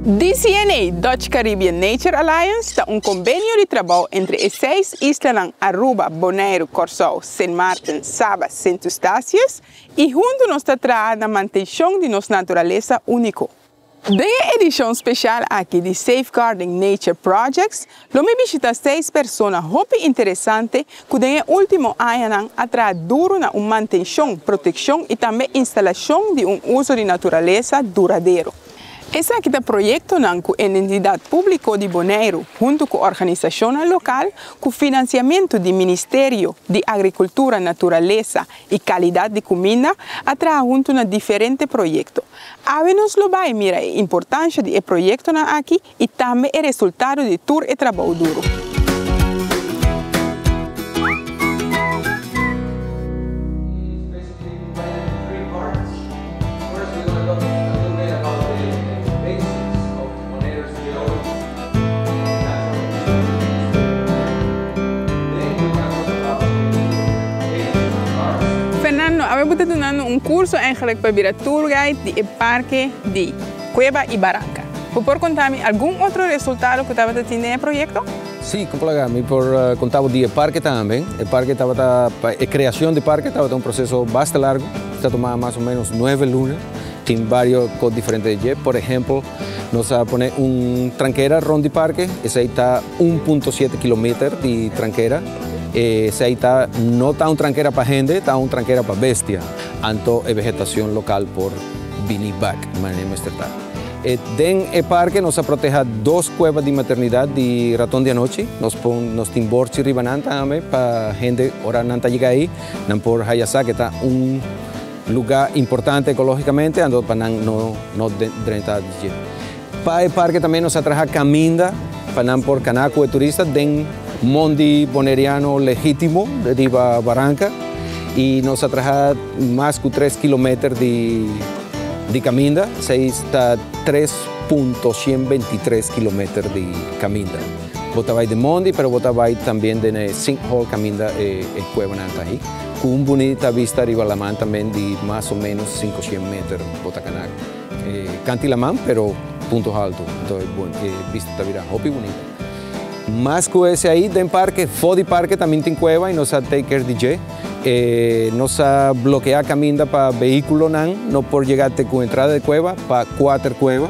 DCNA, Dutch Caribbean Nature Alliance, está un convenio de trabajo entre las 6 islas Aruba, Bonaire, Curaçao, Sint Maarten, Saba, Sint Eustatius y junto nos trae la mantención de nuestra naturaleza único. De edición especial aquí de Safeguarding Nature Projects, lo me visita 6 personas muy interesantes que en el último año han traído una mantención, protección y también instalación de un uso de naturaleza duradero. Ese aqui é o projeto com a entidade pública de Bonaire, junto com a organização local, com o financiamento do Ministério de Agricultura, Natureza e Qualidade de Comida, através junto a diferentes projetos. Havemos lo vai mira a importância do projeto aqui e também o resultado de todo o trabalho duro. Habemos tenido un curso para virar tour guide del parque de Cueva y Barranca. ¿Puedes contarme algún otro resultado que estaba teniendo en el proyecto? Sí, completamente. Por contamos del parque también. El parque estaba, la creación del parque estaba un proceso bastante largo. Está tomando más o menos 9 lunas. Tiene varios cosas diferentes de Por ejemplo, nos va a poner un tranquera ron de parque. Ese ahí está 1.7 kilómetros de tranquera. Ese ahí está, no está un tranquera para gente, está un tranquera para bestia. Anto es vegetación local por Binibac, manera estatal. Den el parque nos protege 2 cuevas de maternidad de ratón de anoche. Nos timborchi ribanan también para gente ahora nanta llega ahí. Nan por Hayasa que está un lugar importante ecológicamente, ando para no drenar. Para el parque también nos atraja caminda para por canaco de turistas den Mondi boneriano legítimo de Barranca y nos atraja más de 3 kilómetros de caminda, se está 3.123 kilómetros de caminda. Botavai de Mondi, pero botavai también de Sinkhole caminda Cueva Nantají, con una bonita vista arriba la man también de más o menos 500 metros Botacanac. Cantilamán, pero puntos altos, entonces vista está muy bonita. Más que ese ahí, del parque, Fodi Parque también tiene cueva y nos ha take care DJ. Nos ha bloqueado camino para vehículos, no por llegarte con entrada de cueva, para 4 cuevas.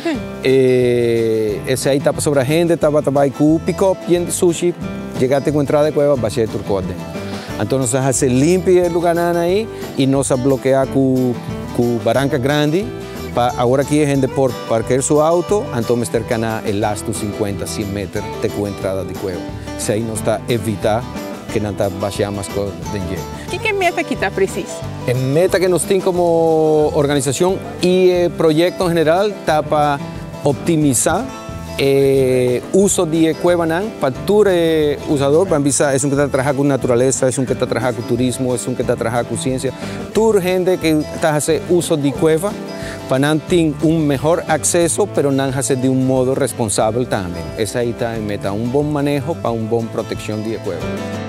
Ese ahí está sobre gente, estaba con pick-up y en sushi, llegarte con entrada de cueva, va a ser turcode. Entonces nos hace limpio el lugar ahí y nos ha bloqueado con barranca grande. Ahora aquí hay gente por parquear su auto, entonces cercana el lasto 50-100 metros de entrada de cueva. Se ahí nos está evitar que no vaya más cosas de allí. ¿Qué meta que está preciso? El meta que nos tiene como organización y el proyecto en general está para optimizar el uso de cueva para todo usador. Es un que está trabajando con naturaleza, es un que está trabajando con turismo, es un que está trabajando con ciencia. Toda gente que está haciendo uso de cueva para tener un mejor acceso, pero no hacer de un modo responsable también. Esa ahí está en meta, un buen manejo para una buena protección de cueva.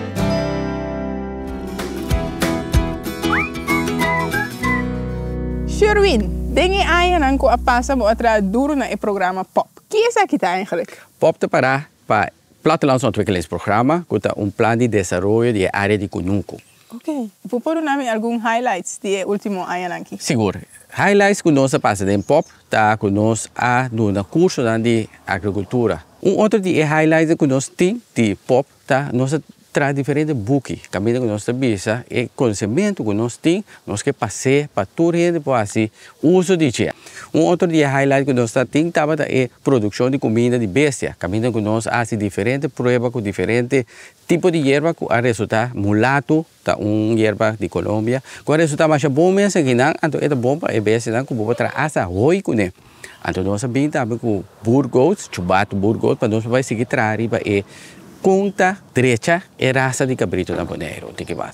Sherwin, dengue ayan ko apasa mo atra duro na el programa POP. ¿Qué es aquí eigenlijk? POP te para Plattelandsontwikkelingsprogramma, que un plan de desarrollo de área de Conuco. Ok. ¿Puedo darme algún highlights de último año aquí? Seguro. Highlights que nos pasa en POP, está que nos ha dado un curso de agricultura. Un otro de highlights que nos tiene de POP, está nos trae diferentes buques, camino que nos visa, el conocimiento que nos tiene, nos que pase para toda gente para hacer uso de ella. Un otro de highlight que nos tiene estaba la producción de comida de bestia, camino que nos hace diferentes pruebas con diferentes tipos de hierba que ha resultado mulato, una hierba de Colombia, que ha resultado más bom que nada, entonces esta bomba es bestia que puede traer hasta hoy con él. Entonces nos vimos también con burgos, chubato burgos, para nos vai seguir traer para conta derecha é raça de cabrito na Bonaire, que vai.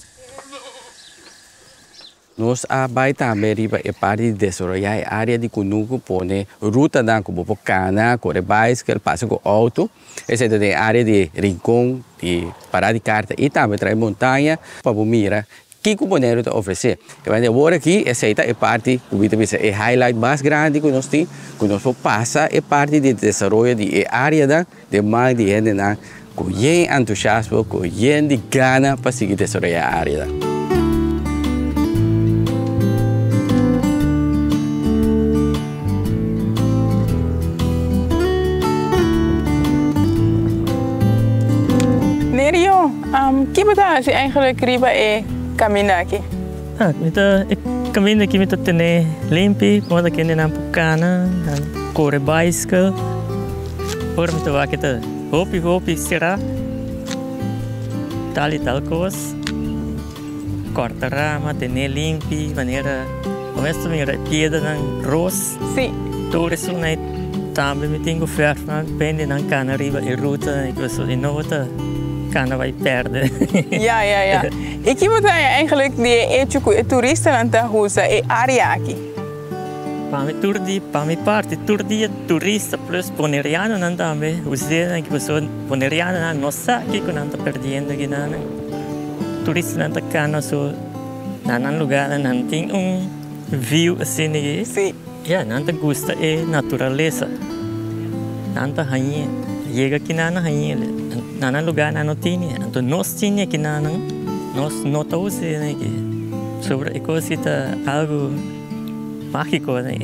Nós vai também para desenvolver a área de Conuco, pone ruta da como cana, corre bicycle, passa com auto, essa é a área de rincão, de parada de carta e também traz montanha para mirar que o Bonaire está oferecendo. E agora aqui, essa é parte, é highlight mais grande que nós temos, que nós passa é parte de desenvolvimento de área de mais de gente com entusiasmo, com de gana para seguir desenvolver a área. Nerio, que você eigenlijk riba e caminhar aqui? Ik caminho aqui, eu tenho limpo, quando aqui na pucana, corre bicycle, por me tovar aqui tá, hopi será, tal e tal coisa, corta rama, tenho limpo, maneira, começa a minha pieda na roça, Sim. todo isso né, também me tenho oferta, depende na cana riba e ruta, e coisa de nota. Cana vai perder. Ja. E que você eigenlijk de toeristen aan te huizen e área aqui? Para minha parte, turdi turista plus boneriano não também. Os dias que você boneriano não sabe que não está perdendo aqui não. Turista não está cana so, não lugar não tem view assim aqui. Sim. Ja, não gosta é natureza. Não está rainha. Chega aqui na rainha. Nana lugar não tinha, então nós tinha que nós notamos né que sobre a coisa está algo mágico né.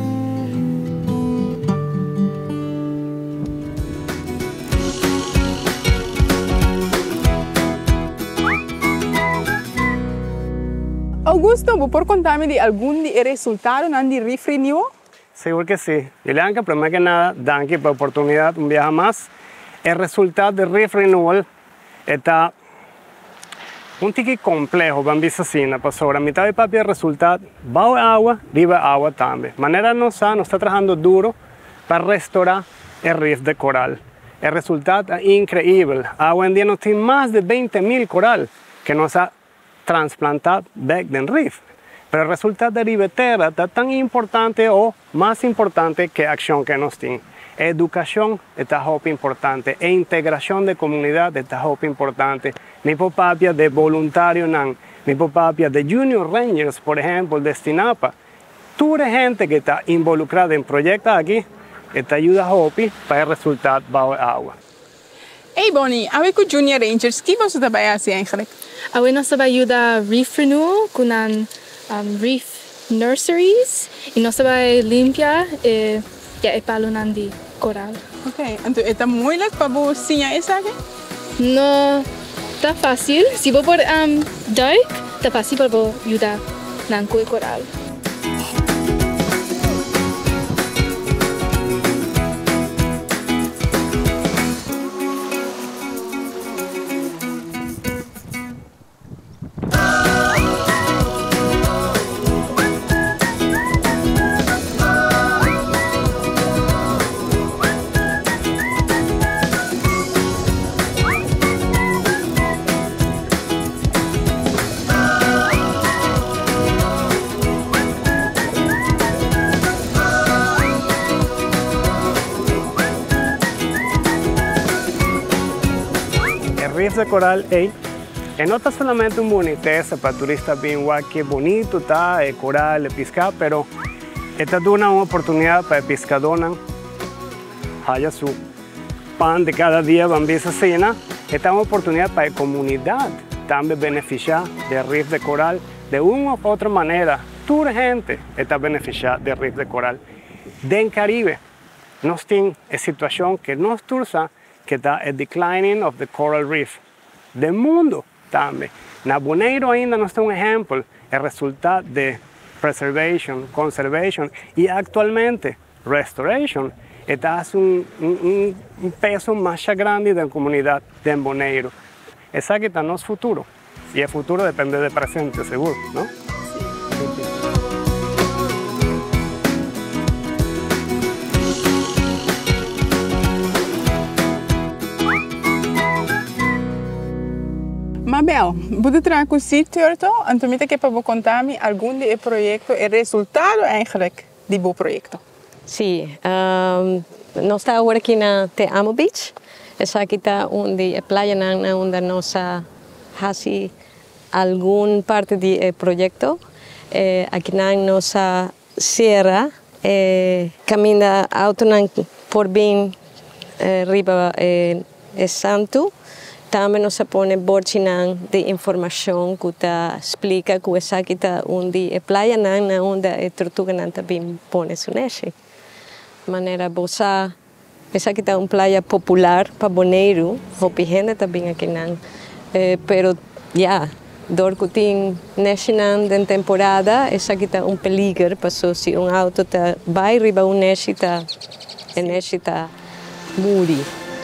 Augusto, ¿por contarme de algún resultado de Reef Renewal? Seguro que sí. Yelianka, primero que nada, danke por la oportunidad, un viaje más. El resultado de Reef Renewal está un tiki complejo, vamos a decir así, pues sobre la mitad de papi el resultado, bajo agua, arriba agua también. De manera nos está trabajando duro para restaurar el reef de coral. El resultado es increíble. Hoy en día nos tiene más de 20.000 coral que nos ha trasplantado back del reef. Pero el resultado de Ribeterra está tan importante o más importante que la acción que nos tiene. Educación está muy importante, e integración de comunidad está muy importante. Mi papá de voluntario, mi papá de Junior Rangers, por ejemplo, de Stinapa. Toda gente que está involucrada en proyectos aquí, te ayuda hopi para el resultado bajo agua. Hey Bonnie, avec o Junior Rangers, que você trabalha assim eigenlijk? Nós trabalhamos Reef Renewal com Reef Nurseries e nós trabalhamos limpar e palunan de coral. Ok, então é moeilijk para você isso aqui? Não, tá fácil. Se você for duik, tá fácil para você ajudar na coral. Reef de coral no está solamente un boniteza para turistas bien guay, que bonito está el coral, el pescar, pero esta es una oportunidad para el pescador, haya su pan de cada día, van a cena. Esta es una oportunidad para la comunidad también beneficiar del reef de coral de una u otra manera. Toda la gente está beneficiada del reef de coral. En Caribe, nos tiene la situación que nos tursa que está el declining of the coral reef del mundo también. En Bonaire ainda nos está un ejemplo, el resultado de preservation, conservation y actualmente restoration está haciendo un peso más grande de la comunidad de Bonaire. Esa que está en nuestro futuro y el futuro depende del presente, seguro, ¿no? Mabel, você trazer o sítio en toen que para contar-me algum de projeto e resultado eigenlijk de bom projeto. Sim, nós estamos agora aqui na Te Amo Beach. Essa aqui está onde a praia onde nós fazemos alguna parte del proyecto. Aquí nos cierra, camina autonan por bien arriba santo. También nos pone borchinan de información que explica que esa kita undi playa nan na onda tortuga nan também pone su neche. Manera bosa esa kita playa popular para Bonaire, hopi gente também aqui nan. Pero ya dorkutin neche nan den temporada esa kita peligro, paso si auto ta vai riba neche ta muri.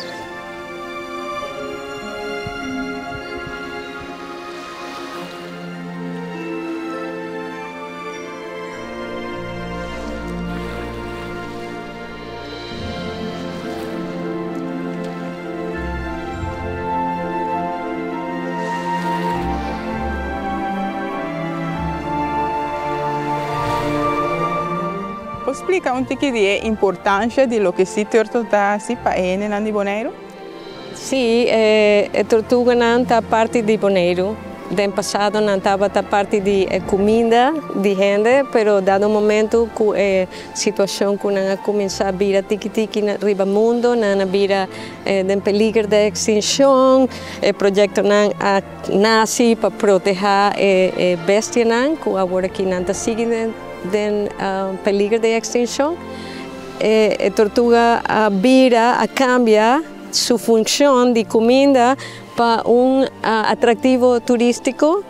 Explica un poco de importancia de lo que sí tortuga así para en de Bonaire. Sí, tortuga está parte de Bonaire. Den passado não estava parte de comida de gente, pero dado momento que situação que não começa a vir tiki na riba mundo, não vira den peligro de extinção, projeto não nasce para proteger bestia não, que agora que não está seguindo den peligro de extinção, tortuga vira a cambia sua função de comida para atrativo turístico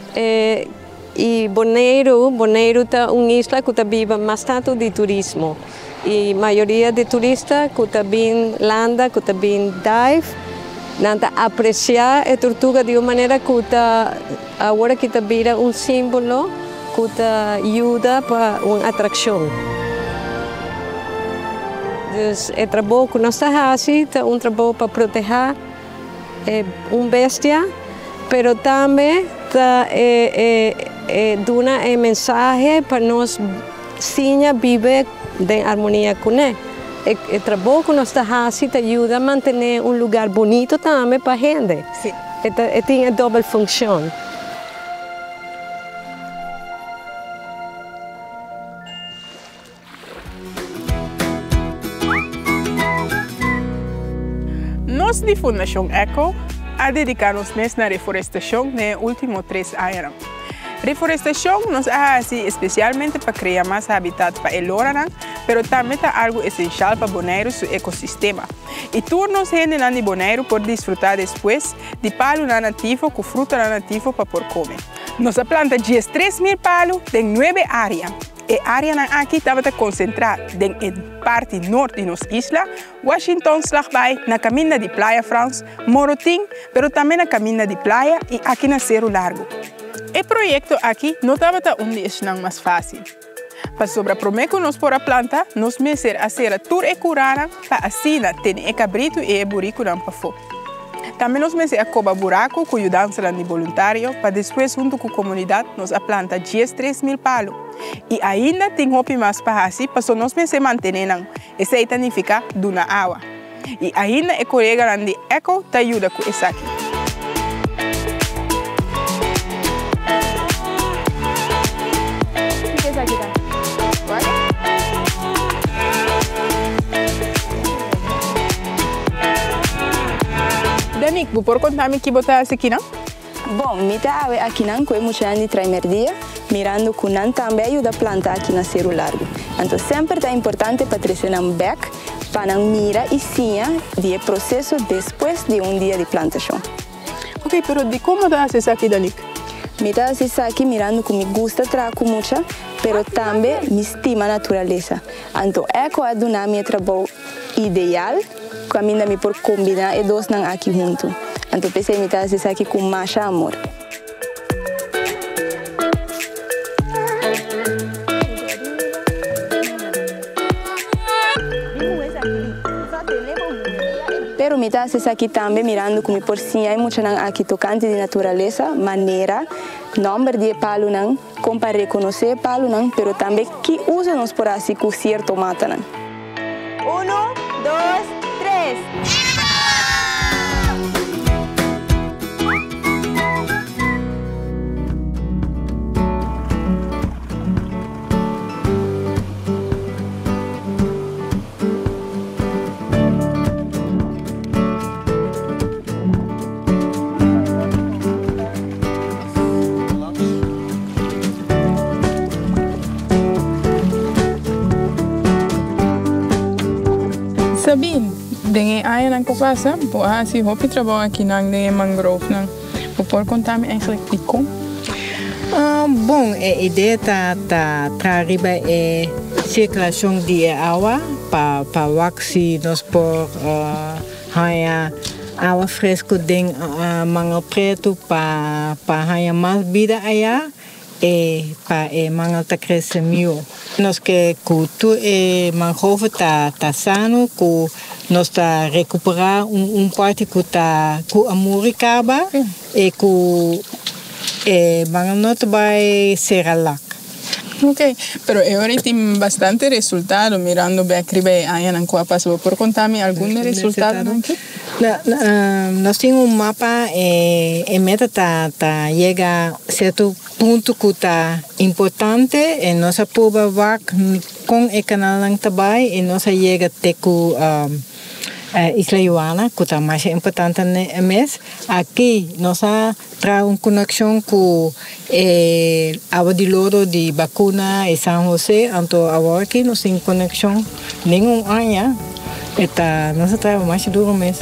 e Bonaire é uma isla que vive bastante de turismo e a maioria de turistas que vêm landa, que vêm dive, não apreciar a tortuga de uma maneira que agora que vira símbolo que ajuda para uma atração. Então, o trabalho que nós fazemos é trabalho para proteger bestia, pero também dá uma mensagem para nós viver em harmonia com ele. O trabalho que nós fazemos ajuda a manter lugar bonito também para a gente. Sim. Tem dupla função. Nós de Fundação Eco a dedicar-nos na reforestação nos últimos 3 anos. Reforestação nos hace especialmente para criar mais habitat para el oraran, pero também é algo essencial para Bonaire seu ecossistema. E turnos gente de Bonaire por desfrutar depois de palo nativo com fruta nativo para por comer. Nossa planta diz 3.000 palos em 9 áreas. A área aqui estava concentrada na parte norte de nossa isla, Washington, Slagbay, na caminha de Playa France, Morotim, pero também na caminha de Playa e aqui na Cerro Largo. O projeto aqui não estava onde é mais fácil. Para sobrepromer com nós por a planta, nós meser a ser a tour e curara para assim ter o cabrito e o burico não para fora. Também nós meser a coba buraco com ajudança de voluntário para depois junto com a comunidade nós a planta 3.000 palos. E ainda tem roupa mais para assim, para nós meser manter essa significa duna água. E ainda o colega de Eco te ajuda com isso aqui. Danik, ¿vos por contarme qué botas aqui, não? Bom, me está aqui não com muito de primeiro dia, mirando que não também ajuda a plantar aqui na Cerro Largo. Então sempre é importante para trazer um back para não mirar e sim o processo depois de dia de plantação. Ok, pero de como das aqui, Danik? Me está aqui mirando que me gusta trabalhar muito, pero também me estima a natureza. Então eco é do meu trabalho ideal, caminha me por combinar e dois não aqui junto. Então pensei me está aqui com mais amor. Pero me está aqui também mirando como por cima, muito não aqui tocante de natureza, maneira, número de palo não, como para reconhecer palo não, pero também que usa nos por assim com certo mata não. 1, 2, 3. Sabine, dengan ayah nang kopasa, po si hopi trabalho aqui nang dengan mangrove nang. Por contar-me eigenlijk die kom? Bom, a ideia tá arriba é circulação de água para waxi nós por ganhar água fresca de mangal preto para ganhar mais vida aí e para mangal tá crescer melhor. Nós que cultura mangrove tá sano que nós tá recuperar parte que tá com a muricaba e que mangal not vai ser alac. Ok, pero ahora tiene bastante resultado mirando Beacribe allá en Coapas. ¿Por contarme algún resultado? Nós temos mapa e meta tá llega a certo ponto que tá importante e nossa prova vai com o canal lang tabay e nossa chega até com Isla Joana, que é mais importante no mês. Aqui, nós temos uma conexão com a de Louro de Bacuna e São José. Então, agora aqui nós temos conexão nenhum ano. Então, nós temos mais de 2 meses.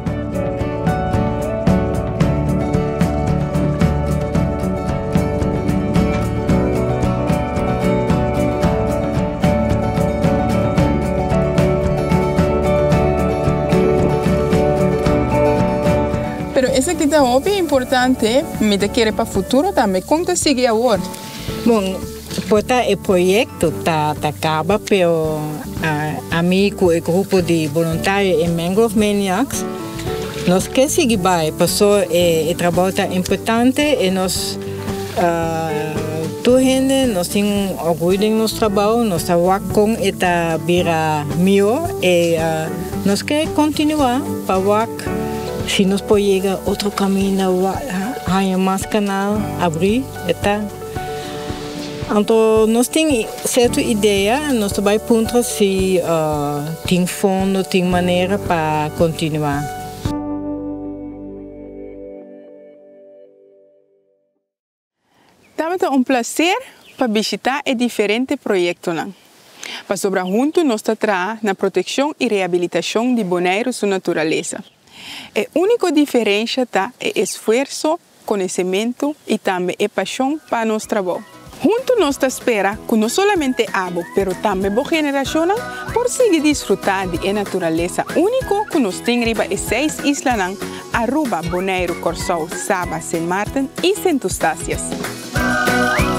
Esse aqui tá muito importante, me te quer para o futuro também. Como te sigue agora? Bom, o projeto tá acaba, pero a mim com o grupo de voluntários em Mangrove Maniacs, nós quer seguir bem, passou o trabalho tá importante e nós nós temos orgulho do nosso trabalho, nós trabalhamos com esta vira melhor e nós quer continuar para se nós podemos chegar a outro caminho, há mais canal, abrir, etc. Então, nós temos certa ideia, nós vamos apontar se tem fundo, tem maneira para continuar. Também é prazer para visitar diferentes projetos. Para sobrar junto, nós estamos na proteção e reabilitação de boneiros e natureza. A única diferença está é esforço, conhecimento e também é paixão para nosso trabalho. Junto nós espera que não somente abo, mas também boa geração por seguir desfrutar de natureza única que nós temos em 6 islas, Aruba, Bonaire, Corsou, Saba, Saint Martin e Saint Eustáquio.